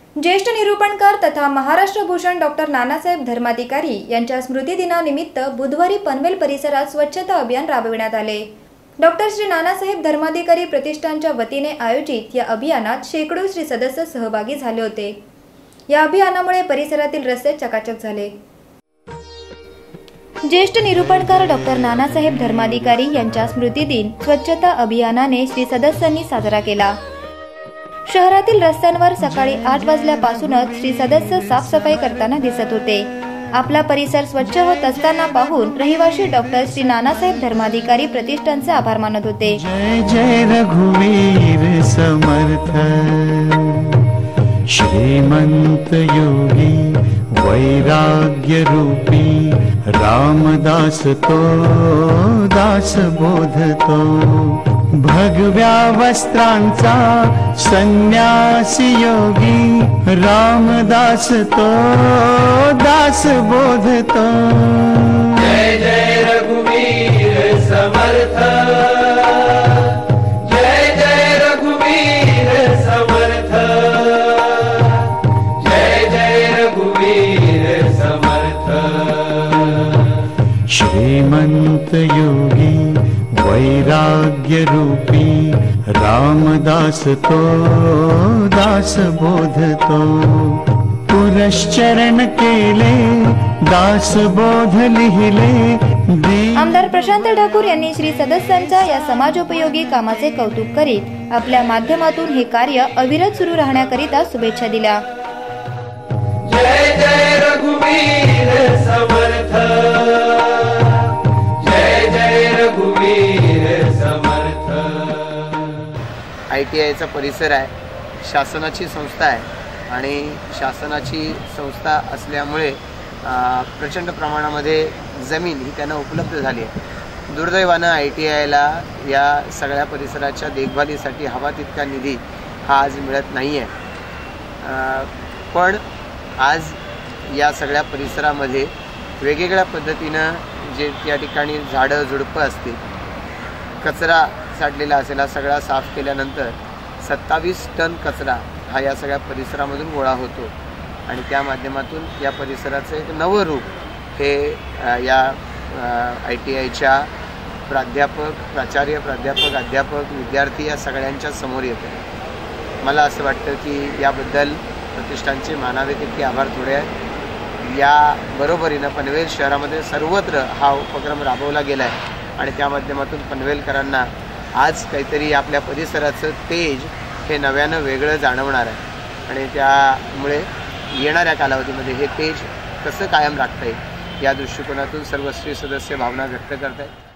ज्येष्ठ निरूपणकार तथा महाराष्ट्र भूषण डॉक्टर नानासाहेब धर्माधिकारी यांच्या स्मृती दिनानिमित्त बुधवारी पनवेल परिसरात स्वच्छता अभियान राबविण्यात आले। डॉक्टर श्री नानासाहेब धर्माधिकारी प्रतिष्ठानच्या वतीने आयोजित या अभियानात शेकडो श्री सदस्य सहभागी झाले होते। या अभियानामुळे परिसरातील रस्ते चकाचक झाले। ज्येष्ठ निरूपणकार डॉक्टर नानासाहेब धर्माधिकारी यांच्या स्मृती दिन स्वच्छता अभियानाने श्री सदस्यांनी साजरा केला। शहरातील रस्त्यांवर सकाळी 8 वाजल्यापासूनच श्री सदस्य साफसफाई करताना दिसत होते। आपला परिसर स्वच्छ होत असताना पाहून रहिवासी डॉक्टर श्री नानासाहेब धर्माधिकारी प्रतिष्ठानचे आभार मानत होते। जय जय रघुवीर समर्थ श्रीमंत योगी वैराग्य रूपी रामदास तो दास बोधतो भगव्या वस्त्रांचा संन्यासी योगी रामदास तो दास बोधतो। जय जय रघुवीर समर्थ जय जय रघुवीर समर्थ जय जय रघुवीर समर्थ श्रीमंत योगी वैराग्य रूपी रामदास तो दास बोधतो पुरश्चरण केले दास बोध लिहिले। आमदार प्रशांत ठाकूर यांनी श्री सदस्यांच्या या समाजोपयोगी कामाचे कौतुक करीत आपल्या माध्यमातून हे कार्य अविरत सुरू राहण्याकरिता शुभेच्छा दिल्या। जय जय रघुवीर समर्थ जय जय रघुवीर समर्थ। ITIचा परिसर आहे, शासनाची संस्था आहे आणि शासनाची संस्था असल्यामुळे प्रचंड प्रमाणामध्ये जमीन ही त्यांना उपलब्ध झाली आहे। दुर्दैवानं ITIला या सगळ्या परिसराच्या देखभालीसाठी हवा तितका निधी हा आज मिळत नाही आहे। पण आज या सगळ्या परिसरामध्ये वेगवेगळ्या पद्धतीनं जे त्या ठिकाणी झाडं झुडपं असतील, कचरा साठलेला असेल, हा सगळा साफ केल्यानंतर 27 टन कचरा हा या सगळ्या परिसरामधून गोळा होतो आणि त्या माध्यमातून या परिसराचं एक नवं रूप हे या ITIच्या प्राध्यापक, प्राचार्य, प्राध्यापक, अध्यापक, विद्यार्थी या सगळ्यांच्या समोर येतं। मला असं वाटतं की याबद्दल प्रतिष्ठानचे मानावे तितके आभार थोडे आहेत। या बरोबरीनं पनवेल शहरामध्ये सर्वत्र हा उपक्रम राबवला गेला आहे आणि त्या माध्यमातून पनवेलकरांना आज काहीतरी आपल्या परिसराचं तेज हे नव्यानं वेगळं जाणवणार आहे आणि त्यामुळे येणाऱ्या कालावधीमध्ये हे तेज कसं कायम राखता येईल या दृष्टिकोनातून सर्व श्री सदस्य भावना व्यक्त करत आहेत।